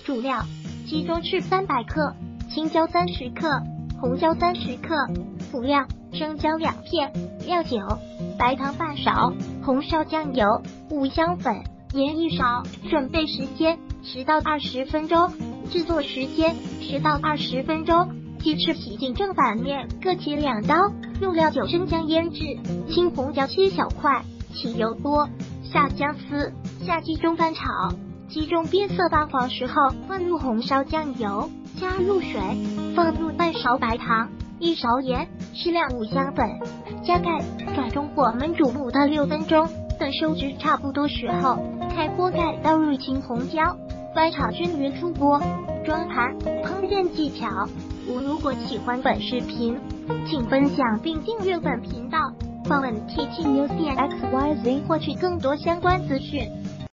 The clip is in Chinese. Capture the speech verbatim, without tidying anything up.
主料：鸡中翅三百克，青椒三十克，红椒三十克。辅料：生姜两片，料酒，白糖半勺，红烧酱油，五香粉，盐一勺。准备时间十到二十分钟，制作时间十到二十分钟。鸡翅洗净正反面各切两刀，入料酒生姜腌制，青红椒切小块，起油锅，下姜丝，下鸡中翻炒。鸡中变色发黄时候，放入红烧酱油，加入水，放入半勺白糖，一勺盐，适量五香粉，加盖，转中火焖煮五到六分钟。等收汁差不多时候，开锅盖，倒入青红椒，翻炒均匀出锅，装盘。烹饪技巧：五如果喜欢本视频，请分享并订阅本频道，访问 T T News 点 X Y Z 获取更多相关资讯。